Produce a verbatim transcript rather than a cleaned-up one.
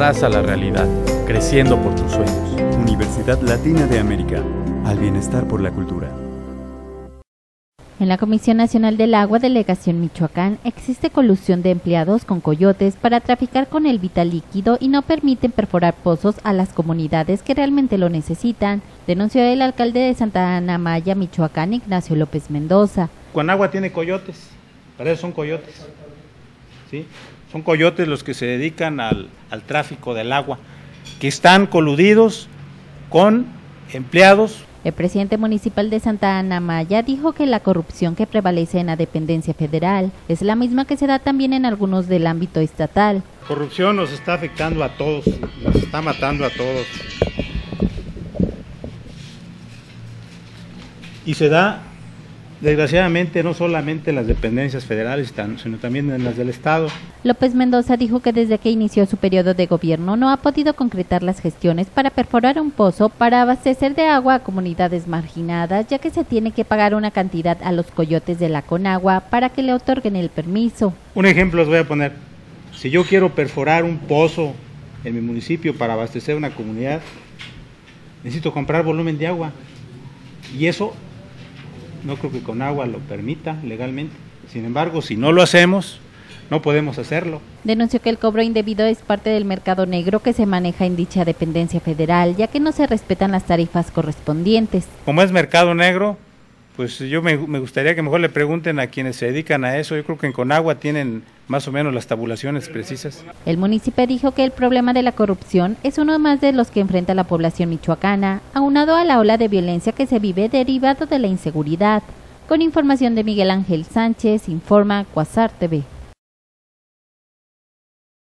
Abraza la realidad, creciendo por tus sueños. Universidad Latina de América, al bienestar por la cultura. En la Comisión Nacional del Agua, Delegación Michoacán, existe colusión de empleados con coyotes para traficar con el vital líquido y no permiten perforar pozos a las comunidades que realmente lo necesitan, denunció el alcalde de Santa Ana Maya, Michoacán, Ignacio López Mendoza. Conagua tiene coyotes, para eso son coyotes, ¿sí? Son coyotes los que se dedican al, al tráfico del agua, que están coludidos con empleados. El presidente municipal de Santa Ana Maya dijo que la corrupción que prevalece en la dependencia federal es la misma que se da también en algunos del ámbito estatal. La corrupción nos está afectando a todos, nos está matando a todos. Y se da, desgraciadamente, no solamente en las dependencias federales, sino también en las del Estado. López Mendoza dijo que desde que inició su periodo de gobierno no ha podido concretar las gestiones para perforar un pozo para abastecer de agua a comunidades marginadas, ya que se tiene que pagar una cantidad a los coyotes de la Conagua para que le otorguen el permiso. Un ejemplo os voy a poner. Si yo quiero perforar un pozo en mi municipio para abastecer una comunidad, necesito comprar volumen de agua. Y eso no creo que Conagua lo permita legalmente. Sin embargo, si no lo hacemos, no podemos hacerlo. Denunció que el cobro indebido es parte del mercado negro que se maneja en dicha dependencia federal, ya que no se respetan las tarifas correspondientes. Como es mercado negro, pues yo me, me gustaría que mejor le pregunten a quienes se dedican a eso. Yo creo que en Conagua tienen más o menos las tabulaciones precisas. El municipio dijo que el problema de la corrupción es uno más de los que enfrenta la población michoacana, aunado a la ola de violencia que se vive derivado de la inseguridad. Con información de Miguel Ángel Sánchez, informa Cuasar T V.